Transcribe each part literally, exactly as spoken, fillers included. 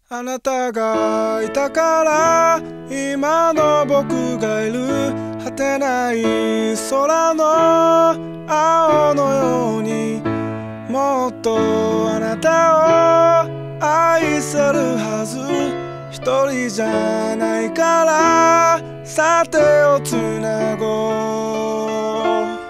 あなたがいたから今の僕がいる。果てない空の青のようにもっとあなたを愛せるはず。一人じゃないからさ手をつなごう。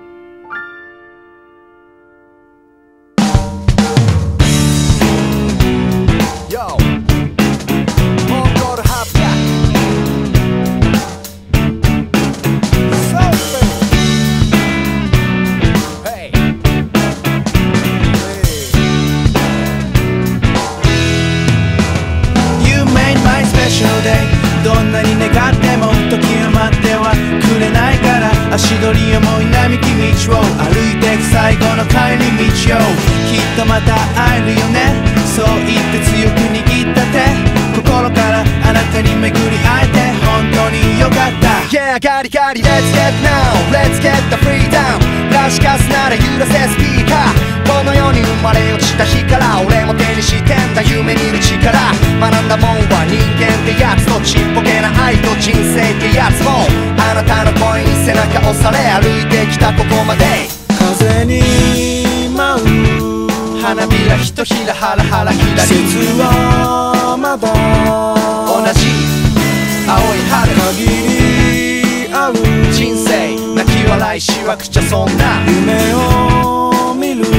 どんなに願っても時を待ってはくれないから、足取り重い並木道を歩いてく最後の帰り道よ。きっとまた会えるよね、そう言って強く握った手、心からあなたに巡り会えて本当によかった。 Yeah ガリガリ Let's get now Let's get the freedom。 ラシカスなら揺らせスピーカー。この世に生まれ落ちた日から俺も手にしてんだ夢見る力。学んだもんは人間ってやつとちっぽけな愛と人生ってやつも、あなたの声に背中押され歩いてきたここまで。 風に舞う花びらひとひらハラハラひらり。 季節はまだ同じ青い春。 限りある人生泣き笑いしわくちゃそんな夢を見る。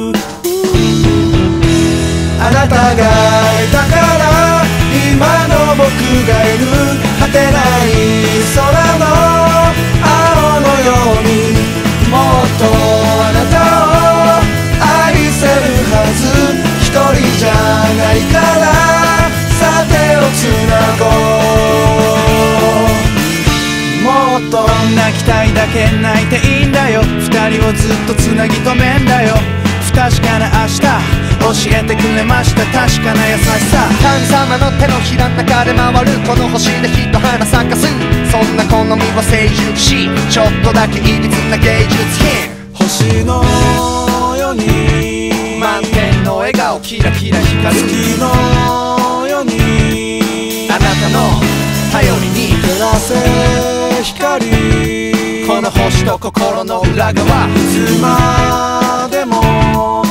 あなたがいたから今の僕がいる。果てない空の青のようにもっとあなたを愛せるはず。一人じゃないからさ手をつなごう。もっと泣きたいだけ泣いていいんだよ。二人をずっとつなぎ止めんだよ。不確かな明日教えてくれました、確かな優しさ。神様の手のひらの中で回るこの星でひと花咲かす。そんな好みは成熟しちょっとだけいびつな芸術品。 星のように満点の笑顔キラキラ光る。 月のようにあなたの頼りに照らせ光。 この星と心の裏側。 いつまでも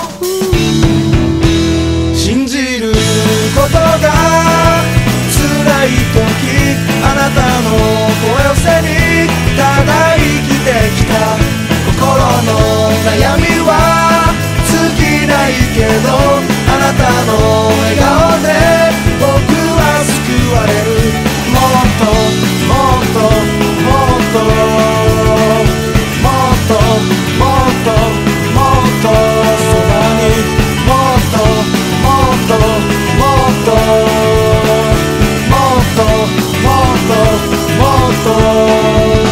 信じることが辛い時、あなたの声を背にただ生きてきた。心の悩みは尽きないけど、あなたの笑顔で僕は救われる。もっともっともっともっともっともっとそばにもっともっともっともっともっともっと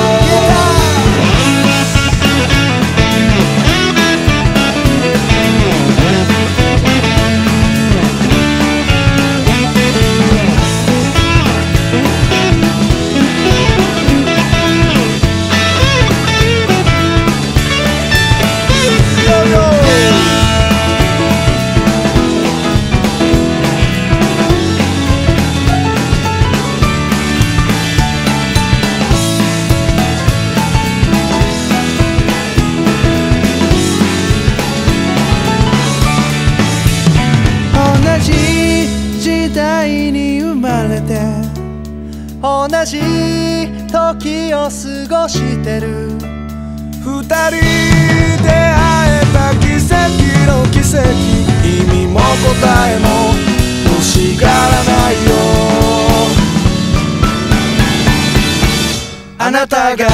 同じ時を過ごしてる。 二人出会えた奇跡の奇跡、意味も答えも欲しがらないよ。あなたが